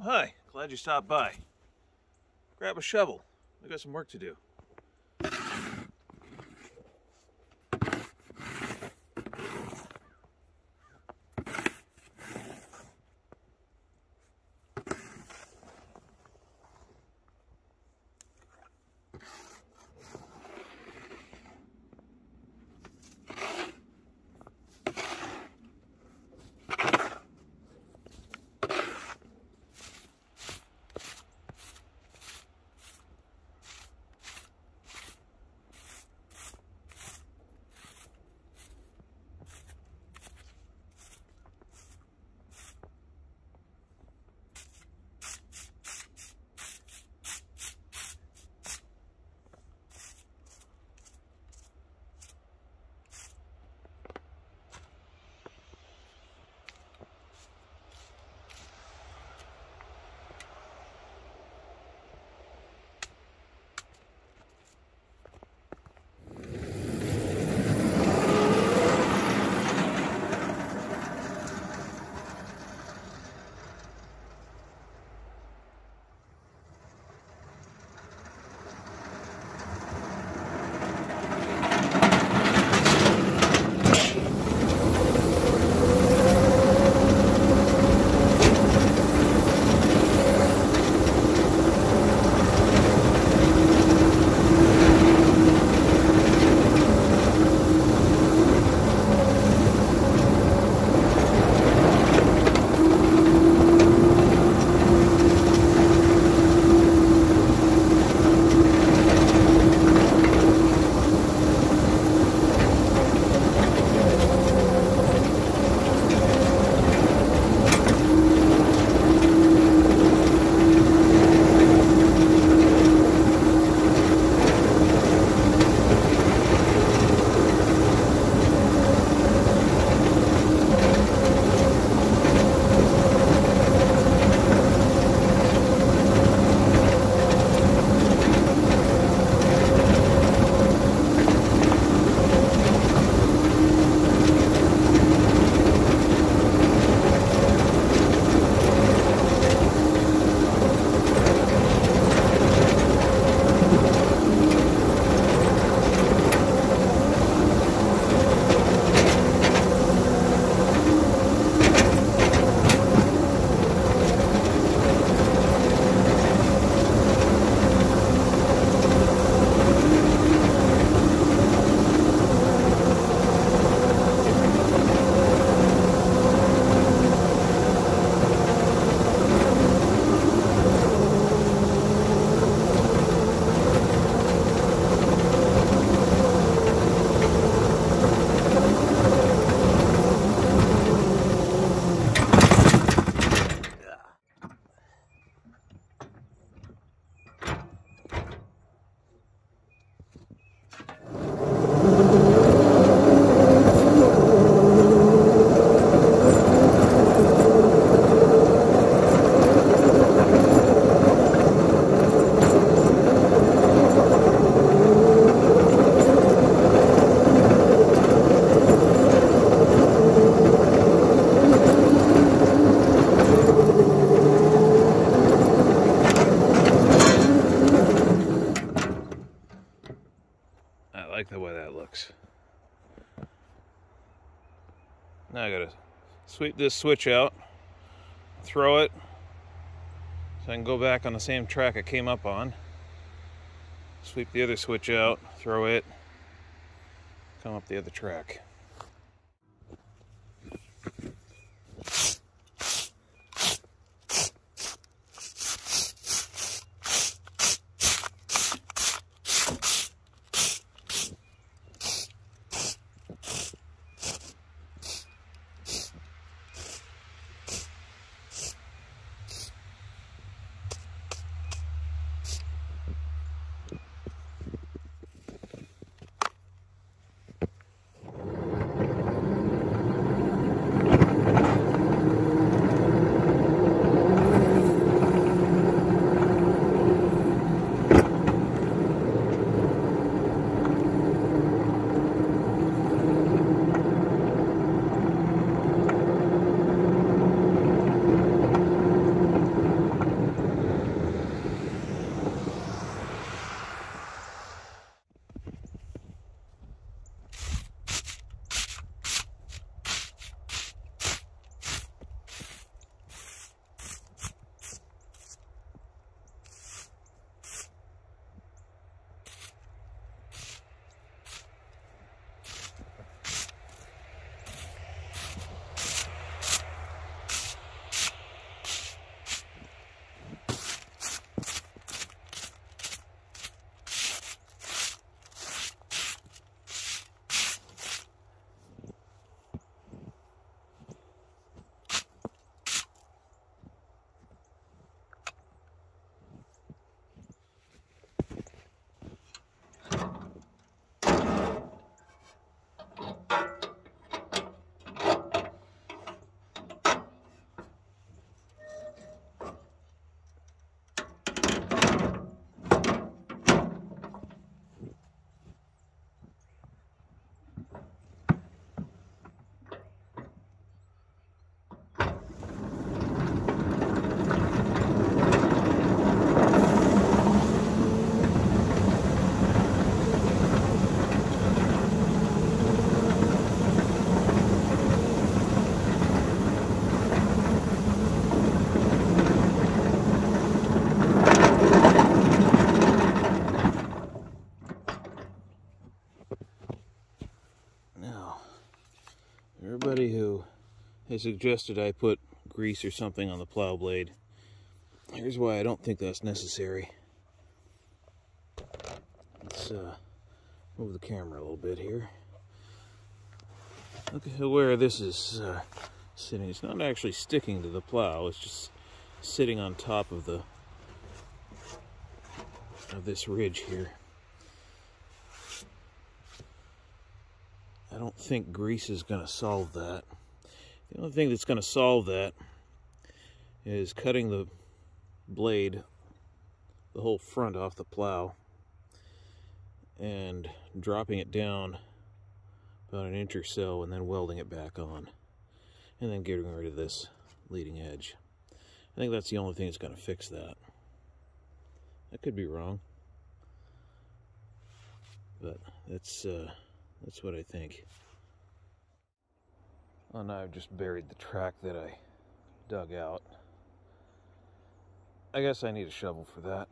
Hi, glad you stopped by. Grab a shovel. We got some work to do. like the way that looks. Now I gotta sweep this switch out, throw it, so I can go back on the same track I came up on. Sweep the other switch out, throw it, come up the other track. they suggested I put grease or something on the plow blade. Here's why I don't think that's necessary. Let's move the camera a little bit here. Look at where this is sitting. It's not actually sticking to the plow, it's just sitting on top of this ridge here. I don't think grease is going to solve that. The only thing that's going to solve that is cutting the blade, the whole front off the plow, and dropping it down about an inch or so, and then welding it back on, and then getting rid of this leading edge. I think that's the only thing that's going to fix that. I could be wrong, but that's what I think. Well, now I've just buried the track that I dug out. I guess I need a shovel for that.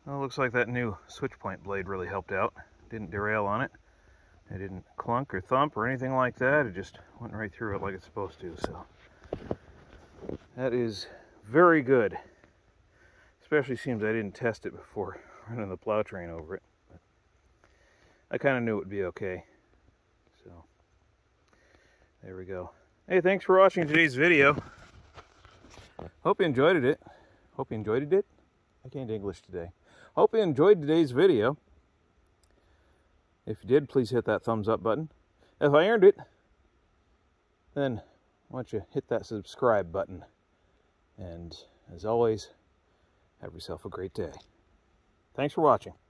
Well, it looks like that new switch point blade really helped out. Didn't derail on it. It didn't clunk or thump or anything like that. It just went right through it like it's supposed to. So that is very good. Especially seems I didn't test it before running the plow train over it. But I kind of knew it would be okay. So there we go. Hey, thanks for watching today's video. Hope you enjoyed it. Hope you enjoyed it. I can't English today. Hope you enjoyed today's video. If you did, please hit that thumbs up button. If I earned it, then why don't you hit that subscribe button. And as always, have yourself a great day. Thanks for watching.